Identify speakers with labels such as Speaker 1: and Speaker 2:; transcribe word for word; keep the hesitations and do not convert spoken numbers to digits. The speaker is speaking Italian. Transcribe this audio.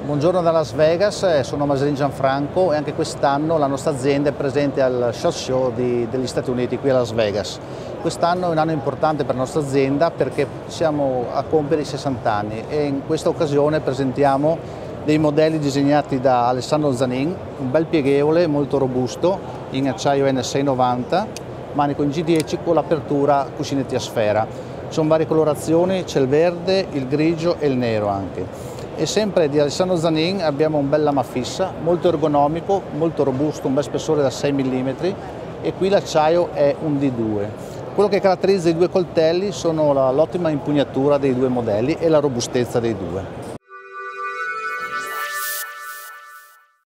Speaker 1: Buongiorno da Las Vegas, sono Maselin Gianfranco e anche quest'anno la nostra azienda è presente al SHOT Show di, degli Stati Uniti qui a Las Vegas. Quest'anno è un anno importante per la nostra azienda perché siamo a compiere i sessanta anni e in questa occasione presentiamo dei modelli disegnati da Alessandro Zanin, un bel pieghevole molto robusto in acciaio N sei novanta, manico in G dieci con l'apertura cuscinetti a sfera. Ci sono varie colorazioni, c'è il verde, il grigio e il nero anche. E sempre di Alessandro Zanin abbiamo un bel lama fissa, molto ergonomico, molto robusto, un bel spessore da sei millimetri e qui l'acciaio è un D due. Quello che caratterizza i due coltelli sono l'ottima impugnatura dei due modelli e la robustezza dei due.